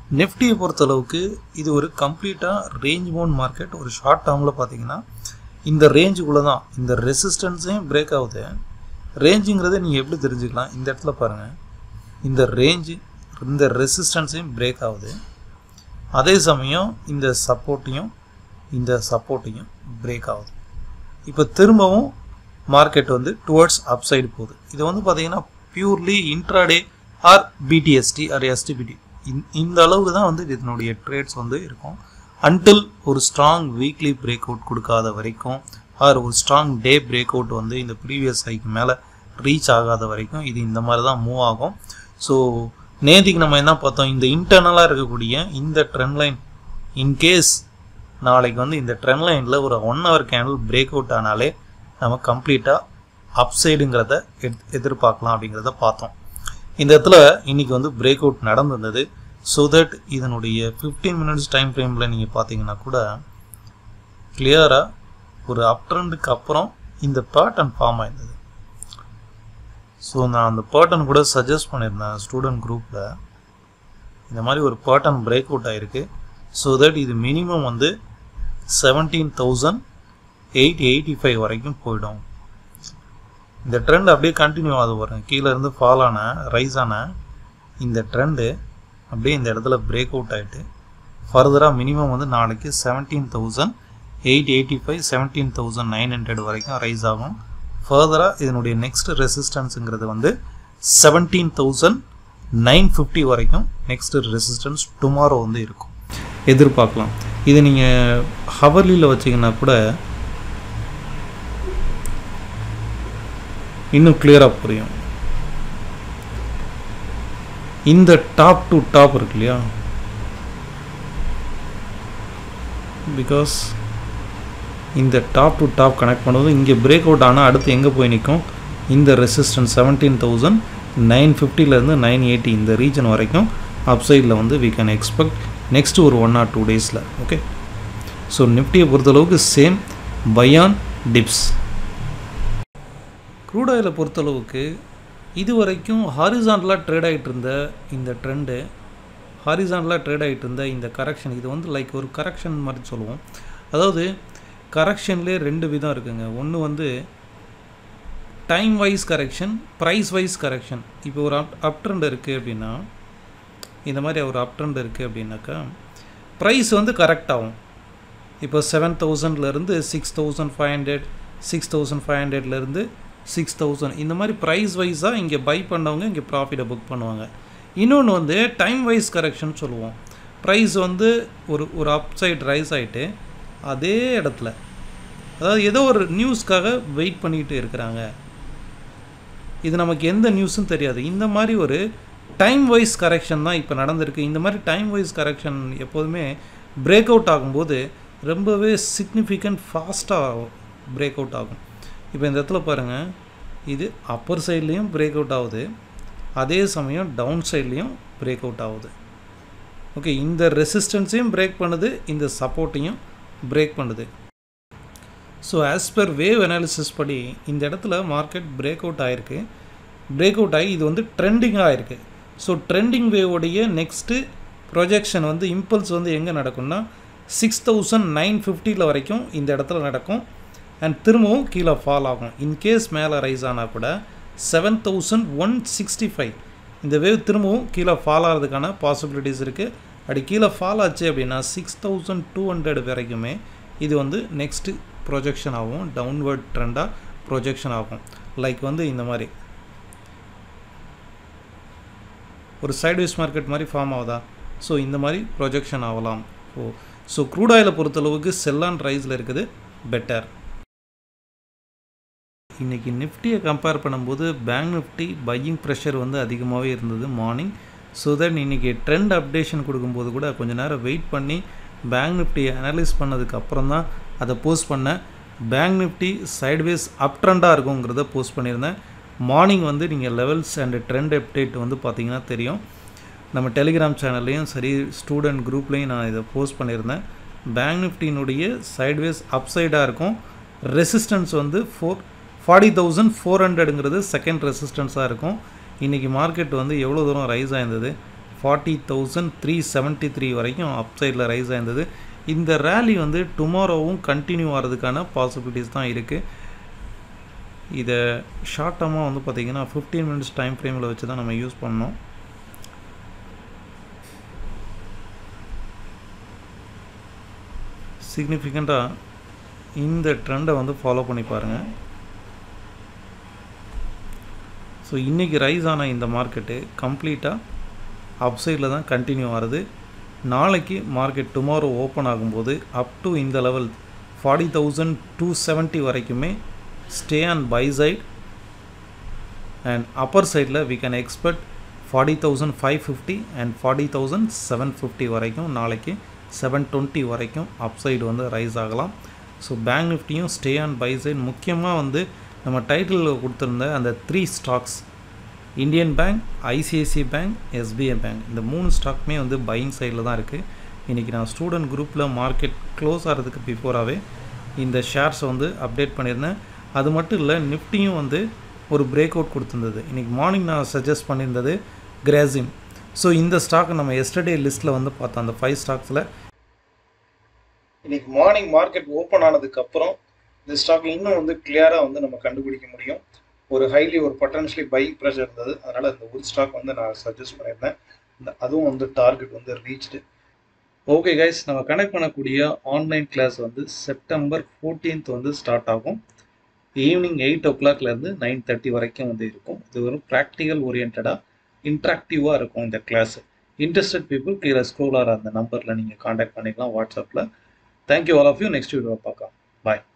Nifty பொறுத்தளவுக்கு இது ஒரு கம்ப்ளீட்டா ரேஞ்ச் பவுண்ட் மார்க்கெட். ஒரு ஷார்ட் டர்ம்ல பாத்தீங்கன்னா இந்த ரேஞ்சுக்குள்ள தான் இந்த ரெசிஸ்டன்ஸையும் பிரேக் ஆகுது. ரேஞ்சுங்கிறதை நீங்க எப்படி தெரிஞ்சுக்கலாம்? இந்த இடத்துல பாருங்க, இந்த ரேஞ்ச் இந்த ரெசிஸ்டன்ஸையும் பிரேக் ஆகுது. அதே சமயம் இந்த சப்போர்ட்டையும் பிரேக் ஆகுது. இப்போ திரும்பவும் மார்க்கெட் வந்து டுவர்ட்ஸ் அப்சைடு போகுது. இது வந்து பாத்தீங்கன்னா purely intraday or BTST or STBT இந்த அளவுக்கு தான் வந்து இதனுடைய ட்ரேட்ஸ் வந்து இருக்கும். அன்டில் ஒரு ஸ்ட்ராங் வீக்லி பிரேக் அவுட் கொடுக்காத வரைக்கும் ஆர் ஒரு ஸ்ட்ராங் டே பிரேக் அவுட் வந்து இந்த ப்ரீவியஸ் ஹைக்கு மேலே ரீச் ஆகாத வரைக்கும் இது இந்த மாதிரி தான் மூவ் ஆகும். ஸோ நேற்றுக்கு நம்ம என்ன பார்த்தோம், இந்த இன்டர்னலாக இருக்கக்கூடிய இந்த ட்ரெண்ட் லைன் இன்கேஸ் நாளைக்கு வந்து இந்த ட்ரெண்ட் லைனில் ஒரு 1 hour கேண்டில் பிரேக் அவுட் ஆனாலே நம்ம கம்ப்ளீட்டாக அப்சைடுங்கிறத எதிர்பார்க்கலாம் அப்படிங்கிறத பார்த்தோம். இந்த இடத்துல இன்னைக்கு வந்து பிரேக் அவுட் நடந்திருந்தது. ஸோ தட் இதனுடைய 15 minutes டைம் ஃப்ரேமில் நீங்கள் பார்த்தீங்கன்னா கூட கிளியராக ஒரு அப் ட்ரெண்டுக்கு அப்புறம் இந்த பேட்டர்ன் ஃபார்ம் ஆயிருந்தது. ஸோ நான் அந்த பேட்டர்ன் கூட சஜஸ்ட் பண்ணியிருந்தேன் ஸ்டூடெண்ட் குரூப்பில். இந்த மாதிரி ஒரு பேட்டர்ன் பிரேக் அவுட் ஆகிருக்கு. ஸோ தட் இது மினிமம் வந்து 17,885 வரைக்கும் போயிடும். இந்த ட்ரெண்ட் அப்படியே கண்டினியூ ஆகுது பாருங்க. கீழே இருந்து ஃபால் ஆன ரைஸ் ஆன இந்த ட்ரெண்டு அப்படியே இந்த இடத்துல பிரேக் அவுட் ஆகிட்டு ஃபர்தராக மினிமம் வந்து நாளைக்கு 17,885 17,900 வரைக்கும் ரைஸ் ஆகும். ஃபர்தராக இதனுடைய நெக்ஸ்ட் ரெசிஸ்டன்ஸுங்கிறது வந்து 17,950 வரைக்கும் நெக்ஸ்ட் ரெசிஸ்டன்ஸ் டுமாரோ வந்து இருக்கும், எதிர்பார்க்கலாம். இது நீங்கள் ஹவர்லியில் வச்சிங்கன்னா கூட இன்னும் கிளியராக புரியும். இந்த டாப் டு டாப் இருக்கு இல்லையா, பிகாஸ் இந்த டாப் டு டாப் கனெக்ட் பண்ணுவது இங்கே பிரேக் அவுட் ஆனால் அடுத்து எங்கே போய் நிற்கும், இந்த ரெசிஸ்டன்ஸ் 17,950லேருந்து 980 இந்த ரீஜன் வரைக்கும் அப்சைடில் வந்து வி கேன் எக்ஸ்பெக்ட் நெக்ஸ்ட் ஒரு 1 or 2 days. ஓகே, ஸோ நிஃப்டியை பொறுத்தளவுக்கு same buy on dips. Crude ஆயிலை பொறுத்தளவுக்கு இது வரைக்கும் ஹாரிசான்டலாக ட்ரேட் ஆகிட்டு இருந்த இந்த ட்ரெண்டு, ஹாரிசான்டலாக ட்ரேட் ஆகிட்டு இருந்த இந்த கரெக்ஷன், இது வந்து லைக் ஒரு கரெக்ஷன் மாதிரி சொல்லுவோம். அதாவது கரெக்ஷன்லேயே 2 விதம் இருக்குங்க. ஒன்று வந்து time wise correction, price wise correction. இப்போ ஒரு அப் ட்ரெண்ட் இருக்குது அப்படின்னா, இந்த மாதிரி ஒரு அப் ட்ரெண்ட் இருக்குது அப்படின்னாக்கா ப்ரைஸ் வந்து கரெக்ட் ஆகும். இப்போ 7,000லேருந்து 6,500, 6,500லேருந்து 6,000 இந்த மாதிரி ப்ரைஸ் வைஸாக இங்கே பை பண்ணவங்க இங்கே ப்ராஃபிட்டை புக் பண்ணுவாங்க. இன்னொன்று வந்து டைம் வைஸ் கரெக்ஷன் சொல்லுவோம். ப்ரைஸ் வந்து ஒரு அப் சைட் ரைஸ் ஆகிட்டு அதே இடத்துல, அதாவது ஏதோ ஒரு நியூஸ்க்காக வெயிட் பண்ணிக்கிட்டு இருக்கிறாங்க, இது நமக்கு எந்த நியூஸும் தெரியாது. இந்த மாதிரி ஒரு டைம் வைஸ் கரெக்ஷன் தான் இப்போ நடந்திருக்கு. இந்த மாதிரி டைம் வைஸ் கரெக்ஷன் எப்போதுமே பிரேக் அவுட் ஆகும்போது ரொம்பவே சிக்னிஃபிகண்ட் ஃபாஸ்ட்டாக பிரேக் அவுட் ஆகும். இப்போ இந்த இடத்துல பாருங்கள், இது அப்பர் சைட்லேயும் பிரேக் அவுட் ஆகுது, அதே சமயம் டவுன் சைட்லேயும் பிரேக் அவுட் ஆகுது. ஓகே, இந்த ரெசிஸ்டன்ஸையும் பிரேக் பண்ணுது, இந்த சப்போர்ட்டையும் பிரேக் பண்ணுது. So as per wave analysis படி இந்த இடத்துல மார்க்கெட் பிரேக் அவுட் ஆகிருக்கு. பிரேக் அவுட் ஆகி இது வந்து ட்ரெண்டிங்காக ஆகிருக்கு. ஸோ ட்ரெண்டிங் வேவோடைய நெக்ஸ்ட்டு ப்ரொஜெக்ஷன் வந்து இம்பல்ஸ் வந்து எங்கே நடக்கும்னா 6,950 வரைக்கும் இந்த இடத்துல நடக்கும். அண்ட் திரும்பவும் கீழே ஃபால் ஆகும். இன்கேஸ் மேலே ரைஸ் ஆனால் கூட 7,165 இந்த வேவ் திரும்பவும் கீழே ஃபால் ஆகிறதுக்கான பாசிபிலிட்டிஸ் இருக்குது. அப்படி கீழே ஃபால் ஆச்சு அப்படின்னா 6,200 வரைக்குமே இது வந்து நெக்ஸ்ட்டு ப்ரொஜெக்ஷன் ஆகும், டவுன்வர்ட் ட்ரெண்டாக ப்ரொஜெக்ஷன் ஆகும். லைக் வந்து இந்த மாதிரி ஒரு சைட்வேஸ் மார்க்கெட் மாதிரி ஃபார்ம் ஆகுதா, ஸோ இந்த மாதிரி ப்ரொஜெக்ஷன் ஆகலாம். ஸோ க்ரூட் ஆயிலை பொறுத்தளவுக்கு செல் ஆன் ரைஸில் இருக்குது பெட்டர். இன்றைக்கி நிஃப்டியை கம்பேர் பண்ணும்போது பேங்க் நிஃப்டி பையிங் ப்ரெஷர் வந்து அதிகமாகவே இருந்தது மார்னிங். ஸோ தட் இன்றைக்கி ட்ரெண்ட் அப்டேஷன் கொடுக்கும்போது கூட கொஞ்சம் நேரம் வெயிட் பண்ணி பேங்க் நிஃப்டியை அனலைஸ் பண்ணதுக்கு அப்புறம் தான் அதை போஸ்ட் பண்ணேன். பேங்க் நிஃப்டி சைட்வேஸ் அப் ட்ரெண்டாக இருக்குங்கிறத போஸ்ட் பண்ணியிருந்தேன். மார்னிங் வந்து நீங்கள் லெவல்ஸ் அண்ட் ட்ரெண்ட் அப்டேட் வந்து பார்த்திங்கன்னா தெரியும். நம்ம டெலிகிராம் சேனல்லையும் சரி ஸ்டூடெண்ட் குரூப்லேயும் நான் இதை போஸ்ட் பண்ணியிருந்தேன். பேங்க் நிஃப்டியினுடைய சைட்வேஸ் அப்சைடாக இருக்கும். ரெசிஸ்டன்ஸ் வந்து 40,400ங்கிறது செகண்ட் ரெசிஸ்டன்ஸாக இருக்கும். இன்றைக்கி மார்க்கெட் வந்து எவ்வளோ தூரம் ரைஸ் ஆயிருந்தது, 40,373 வரைக்கும் அப்சைடில் ரைஸ் ஆயிருந்தது. இந்த ரேலி வந்து டுமாரோவும் கண்டினியூ ஆகிறதுக்கான பாசிபிலிட்டிஸ் தான் இருக்குது. இதை ஷார்ட் டர்மாக வந்து பார்த்திங்கன்னா 15 மினிட்ஸ் டைம் ஃப்ரேமில் வச்சு தான் நம்ம யூஸ் பண்ணோம். சிக்னிஃபிகண்ட்டாக இந்த ட்ரெண்டை வந்து ஃபாலோ பண்ணி பாருங்கள். ஸோ இன்றைக்கி ரைஸ் ஆன இந்த மார்க்கெட்டு கம்ப்ளீட்டாக அப்சைடில் தான் கண்டினியூ ஆகுது. நாளைக்கு மார்க்கெட் டுமாரோ ஓப்பன் ஆகும்போது அப் டு இந்த லெவல் 40,270 வரைக்குமே stay on buy side and upper சைடில் வி கேன் எக்ஸ்பெக்ட் 40,550 அண்ட் 40,750 வரைக்கும் நாளைக்கு 720 வரைக்கும் அப்சைடு வந்து ரைஸ் ஆகலாம். ஸோ பேங்க் நிஃப்டியும் ஸ்டே ஆன் பை சைட். முக்கியமாக வந்து நம்ம டைட்டிலில் கொடுத்துருந்த அந்த 3 stocks Indian Bank, ICICI Bank, SBI Bank, இந்த 3 ஸ்டாக்குமே வந்து பையிங் சைடில் தான் இருக்குது. இன்றைக்கி நான் ஸ்டூடெண்ட் குரூப்பில் மார்க்கெட் க்ளோஸ் ஆகிறதுக்கு பிஃபோராகவே இந்த ஷேர்ஸை வந்து அப்டேட் பண்ணியிருந்தேன். அது மட்டும் இல்லை, நிஃப்டியும் வந்து ஒரு பிரேக் அவுட் கொடுத்துருந்தது. இன்றைக்கி மார்னிங் நான் சஜஸ்ட் பண்ணியிருந்தது கிராசிம். ஸோ இந்த ஸ்டாக்கை நம்ம எஸ்டர்டே லிஸ்ட்டில் வந்து பார்த்தோம். அந்த 5 ஸ்டாக்ஸில் இன்றைக்கி மார்னிங் மார்க்கெட் ஓப்பன் ஆனதுக்கப்புறம் இந்த ஸ்டாக் இன்னும் வந்து கிளியராக வந்து நம்ம கண்டுபிடிக்க முடியும். ஒரு ஹைலி ஒரு பொட்டன்ஷியலி பை ப்ரெஷர் இருந்தது. அதனால் இந்த ஒரு ஸ்டாக் வந்து நான் சஜஸ்ட் பண்ணியிருந்தேன். அதுவும் வந்து டார்கெட் வந்து ரீச்டு. ஓகே கைஸ், நம்ம கனெக்ட் பண்ணக்கூடிய ஆன்லைன் கிளாஸ் வந்து செப்டம்பர் 14th வந்து ஸ்டார்ட் ஆகும். ஈவினிங் 8 o'clockலேருந்து 9:30 வரைக்கும் வந்து இருக்கும். இது ஒரு ப்ராக்டிக்கல் ஓரியன்டாக இன்ட்ராக்டிவாக இருக்கும் இந்த கிளாஸ். இன்ட்ரெஸ்டட் பீப்புள் கீழே ஸ்க்ரோல் ஆகிற அந்த நம்பரில் நீங்கள் காண்டாக்ட் பண்ணிக்கலாம் வாட்ஸ்அப்பில். Thank you all of you. Next video பார்க்கலாம். பாய்.